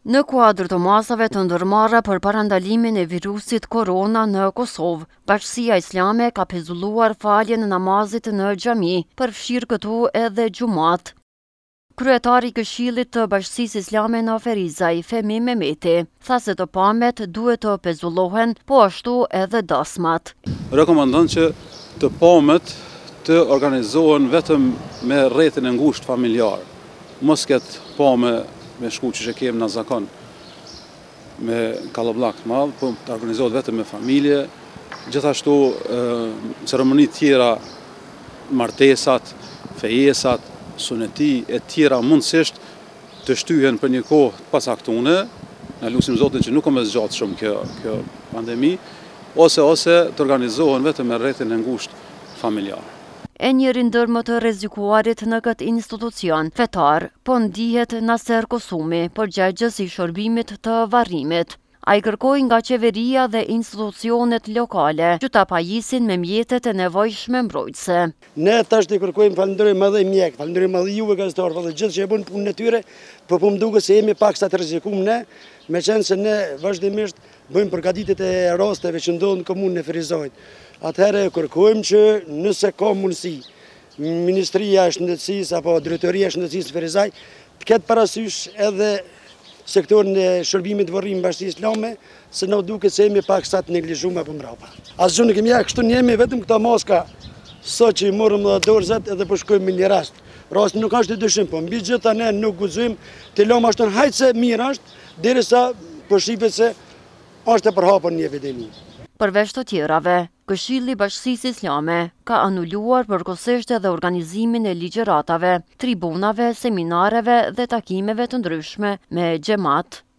Në kuadër të masave të ndërmarra për parandalimin e virusit korona në Kosovë, Bashkia Islame ka pezulluar faljen e namazit në xhami, përfshirë këtu edhe xhumat. Kryetari i Këshillit të Bashkisë Islame në Ferizaj, Femi Mehmeti, tha se të pamet duhet të pezullohen, po ashtu edhe dasmat. Rekomandon që të pamet të organizohen vetëm me rrethin e ngushtë familjar, mos ketë pame me shku që kemë në zakon me kallëblak të madhë, po të organizohet vetëm me familje, gjithashtu ceremonit tjera, martesat, fejesat, suneti e tjera mundësisht të shtyhen për një kohë të pacaktune, në lutim Zotin që nuk me zgjatë shumë kjo pandemi, ose të organizohen vetëm me rrethin e ngushtë familjar. E njëri ndër më të rrezikuarit në këtë institucion fetar, po ndihet Naser Kosumi, përgjegjës i shërbimit të varrimit. Ai kërkoi nga qeveria dhe institucionet lokale që ta pajisin me mjetet e nevojshme mbrojtëse. Ne tash të kërkojmë falënderojmë edhe mjek, falënderojmë edhe juve gazetarë, edhe gjithë që e bën punën e tyre, po më duket se jemi pak sa të rrezikuar ne, meqense se ne vazhdimisht bëjmë përgatitjet e rasteve që ndodhin në komunën e Ferizajt. Atëherë kërkojmë që nëse ka mundësi, Ministria e Shëndetësisë apo Drejtoria e Shëndetësisë Ferizaj të ketë parasysh edhe sektorin e shërbimit të varrimit Bashkisë Islame, se na duket se jemi pak sa të neglizhuar apo mbrapa. Asgjë nuk kemi, kështu jemi vetëm këta maska, sot që i morëm dhe dorëzat edhe po shkojmë në një rast. Rasti nuk është të dyshim, po mbi gjitha ne nuk guxojmë të lëmë ashtu hajt se mirë është, derisa po shifet se është e përhapur një epidemi. Përveç të tjerave, Këshilli i Bashkisë Islame ka anuluar përkohësisht edhe organizimin e ligjëratave, tribunave, seminareve dhe takimeve të ndryshme me xhamat.